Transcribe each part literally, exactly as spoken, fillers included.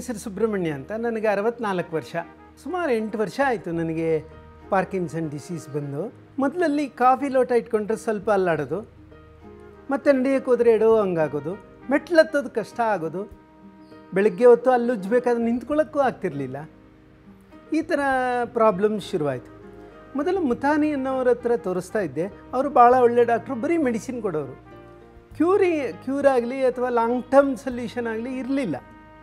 ಹೆಸರು ಸುಬ್ರಹ್ಮಣ್ಯ ಅಂತ. ನನಗೆ ಅರವತ್ತ್ನಾಲ್ಕು ವರ್ಷ. ಸುಮಾರು ಎಂಟು ವರ್ಷ ಆಯಿತು ನನಗೆ ಪಾರ್ಕಿನ್ಸನ್ ಡಿಸೀಸ್ ಬಂದು. ಮೊದಲಲ್ಲಿ ಕಾಫಿ ಲೋಟ ಇಟ್ಕೊಂಡ್ರೆ ಸ್ವಲ್ಪ ಅಲ್ಲಾಡೋದು, ಮತ್ತು ನಡೆಯೋಕ್ಕೆ ಹೋದರೆ ಎಡೋ ಹಂಗಾಗೋದು, ಮೆಟ್ಲತ್ತೋದು ಕಷ್ಟ ಆಗೋದು, ಬೆಳಗ್ಗೆ ಹೊತ್ತು ಅಲ್ಲುಜ್ಜಬೇಕಾದ್ರೆ ನಿಂತ್ಕೊಳ್ಳೋಕ್ಕೂ ಆಗ್ತಿರಲಿಲ್ಲ. ಈ ಥರ ಪ್ರಾಬ್ಲಮ್ಸ್ ಶುರುವಾಯಿತು. ಮೊದಲು ಮುತಾನಿ ಅನ್ನೋರ ಹತ್ರ ತೋರಿಸ್ತಾ ಇದ್ದೆ. ಅವರು ಭಾಳ ಒಳ್ಳೆ ಡಾಕ್ಟ್ರು, ಬರೀ ಮೆಡಿಸಿನ್ ಕೊಡೋರು. ಕ್ಯೂರಿ ಕ್ಯೂರ್ ಆಗಲಿ ಅಥವಾ ಲಾಂಗ್ ಟರ್ಮ್ ಸೊಲ್ಯೂಷನ್ ಆಗಲಿ ಇರಲಿಲ್ಲ.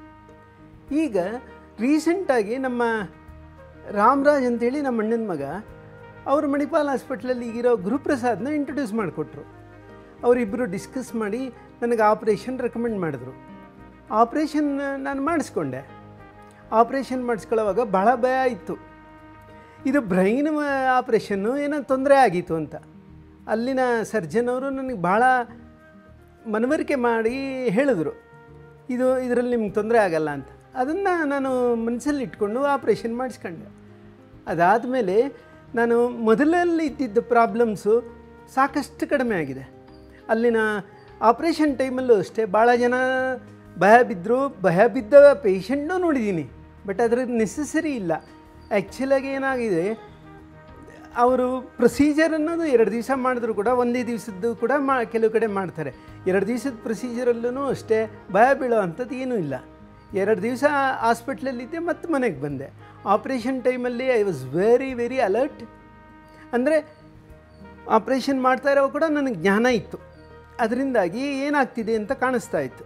ಈಗ ರೀಸೆಂಟಾಗಿ ನಮ್ಮ ರಾಮರಾಜ್ ಅಂತೇಳಿ ನಮ್ಮ ಅಣ್ಣನ ಮಗ, ಅವರು ಮಣಿಪಾಲ್ ಹಾಸ್ಪಿಟ್ಲಲ್ಲಿ ಈಗಿರೋ ಗುರುಪ್ರಸಾದ್ನ ಇಂಟ್ರೊಡ್ಯೂಸ್ ಮಾಡಿಕೊಟ್ರು. ಅವರಿಬ್ಬರು ಡಿಸ್ಕಸ್ ಮಾಡಿ ನನಗೆ ಆಪ್ರೇಷನ್ ರೆಕಮೆಂಡ್ ಮಾಡಿದ್ರು. ಆಪ್ರೇಷನ್ ನಾನು ಮಾಡಿಸ್ಕೊಂಡೆ. ಆಪ್ರೇಷನ್ ಮಾಡಿಸ್ಕೊಳ್ಳೋವಾಗ ಭಾಳ ಭಯ ಇತ್ತು, ಇದು ಬ್ರೈನ್ ಆಪ್ರೇಷನ್ನು ಏನೋ ತೊಂದರೆ ಆಗಿತ್ತು ಅಂತ. ಅಲ್ಲಿನ ಸರ್ಜನ್ ಅವರು ನನಗೆ ಭಾಳ ಮನವರಿಕೆ ಮಾಡಿ ಹೇಳಿದ್ರು, ಇದು ಇದರಲ್ಲಿ ನಿಮ್ಗೆ ತೊಂದರೆ ಆಗಲ್ಲ ಅಂತ. ಅದನ್ನು ನಾನು ಮನಸ್ಸಲ್ಲಿ ಇಟ್ಕೊಂಡು ಆಪ್ರೇಷನ್ ಮಾಡಿಸ್ಕೊಂಡೆ. ಅದಾದಮೇಲೆ ನಾನು ಮೊದಲಲ್ಲಿ ಇದ್ದಿದ್ದ ಪ್ರಾಬ್ಲಮ್ಸು ಸಾಕಷ್ಟು ಕಡಿಮೆ ಆಗಿದೆ. ಅಲ್ಲಿನ ಆಪ್ರೇಷನ್ ಟೈಮಲ್ಲೂ ಅಷ್ಟೇ ಭಾಳ ಜನ ಭಯ ಬಿದ್ದರು. ಭಯ ಬಿದ್ದ ಪೇಷಂಟ್ನೂ ನೋಡಿದ್ದೀನಿ, ಬಟ್ ಅದರ ನೆಸೆಸರಿ ಇಲ್ಲ. ಆ್ಯಕ್ಚುಲಾಗಿ ಏನಾಗಿದೆ, ಅವರು ಪ್ರೊಸೀಜರ್ ಅನ್ನೋದು ಎರಡು ದಿವಸ ಮಾಡಿದ್ರು ಕೂಡ ಒಂದೇ ದಿವಸದ್ದು ಕೂಡ ಮಾ ಕೆಲವು ಕಡೆ ಮಾಡ್ತಾರೆ. ಎರಡು ದಿವಸದ ಪ್ರೊಸೀಜರಲ್ಲೂ ಅಷ್ಟೇ ಭಯ ಬೀಳೋ ಅಂಥದ್ದು ಏನೂ ಇಲ್ಲ. ಎರಡು ದಿವಸ ಹಾಸ್ಪಿಟ್ಲಲ್ಲಿದ್ದೆ, ಮತ್ತು ಮನೆಗೆ ಬಂದೆ. ಆಪ್ರೇಷನ್ ಟೈಮಲ್ಲಿ I was very very alert. ಅಂದರೆ ಆಪ್ರೇಷನ್ ಮಾಡ್ತಾ ಇರೋ ಕೂಡ ನನಗೆ ಜ್ಞಾನ ಇತ್ತು. ಅದರಿಂದಾಗಿ ಏನಾಗ್ತಿದೆ ಅಂತ ಕಾಣಿಸ್ತಾ ಇತ್ತು.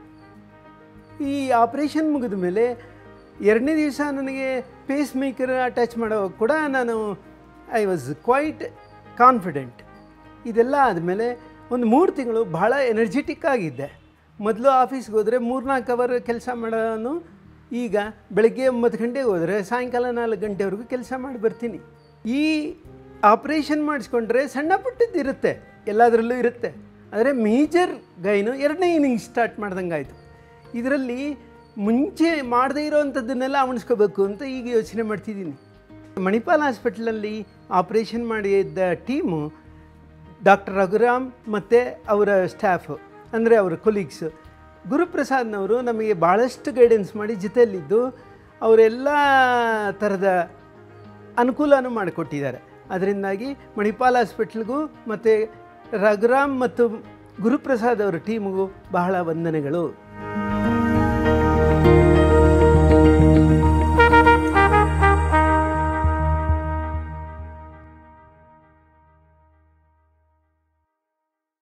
ಈ ಆಪ್ರೇಷನ್ ಮುಗಿದ ಮೇಲೆ ಎರಡನೇ ದಿವಸ ನನಗೆ ಪೇಸ್ ಮೇಕರ್ ಅಟ್ಯಾಚ್ ಮಾಡೋವಾಗ ಕೂಡ ನಾನು ಐ ವಾಸ್ ಕ್ವೈಟ್ ಕಾನ್ಫಿಡೆಂಟ್. ಇದೆಲ್ಲ ಆದಮೇಲೆ ಒಂದು ಮೂರು ತಿಂಗಳು ಭಾಳ ಎನರ್ಜೆಟಿಕ್ ಆಗಿದ್ದೆ. ಮೊದಲು ಆಫೀಸ್ಗೆ ಹೋದರೆ ಮೂರ್ನಾಲ್ಕು ಅವರ್ ಕೆಲಸ ಮಾಡೋನು, ಈಗ ಬೆಳಗ್ಗೆ ಒಂಬತ್ತು ಗಂಟೆಗೆ ಹೋದರೆ ಸಾಯಂಕಾಲ ನಾಲ್ಕು ಗಂಟೆವರೆಗೂ ಕೆಲಸ ಮಾಡಿ ಬರ್ತೀನಿ. ಈ ಆಪ್ರೇಷನ್ ಮಾಡಿಸ್ಕೊಂಡ್ರೆ ಸಣ್ಣ ಪುಟ್ಟದ್ದು ಇರುತ್ತೆ, ಎಲ್ಲದರಲ್ಲೂ ಇರುತ್ತೆ. ಆದರೆ ಮೇಜರ್ ಗೈನು ಎರಡನೇ ಇನ್ನಿಂಗ್ ಸ್ಟಾರ್ಟ್ ಮಾಡ್ದಂಗೆ ಆಯಿತು. ಇದರಲ್ಲಿ ಮುಂಚೆ ಮಾಡದೇ ಇರೋವಂಥದ್ದನ್ನೆಲ್ಲ ಅವಣಿಸ್ಕೋಬೇಕು ಅಂತ ಈಗ ಯೋಚನೆ ಮಾಡ್ತಿದ್ದೀನಿ. ಮಣಿಪಾಲ್ ಹಾಸ್ಪಿಟ್ಲಲ್ಲಿ ಆಪ್ರೇಷನ್ ಮಾಡಿದ್ದ ಟೀಮು ಡಾಕ್ಟರ್ ರಘುರಾಮ್ ಮತ್ತು ಅವರ ಸ್ಟಾಫು, ಅಂದರೆ ಅವರ ಕೊಲೀಗ್ಸು, ಗುರುಪ್ರಸಾದ್ನವರು ನಮಗೆ ಭಾಳಷ್ಟು ಗೈಡೆನ್ಸ್ ಮಾಡಿ ಜೊತೆಯಲ್ಲಿದ್ದು ಅವರೆಲ್ಲ ಥರದ ಅನುಕೂಲನೂ ಮಾಡಿಕೊಟ್ಟಿದ್ದಾರೆ. ಅದರಿಂದಾಗಿ ಮಣಿಪಾಲ್ ಹಾಸ್ಪಿಟ್ಲ್ಗೂ ಮತ್ತು ರಘುರಾಮ್ ಮತ್ತು ಗುರುಪ್ರಸಾದ್ ಅವರ ಟೀಮ್ಗೂ ಬಹಳ ವಂದನೆಗಳು.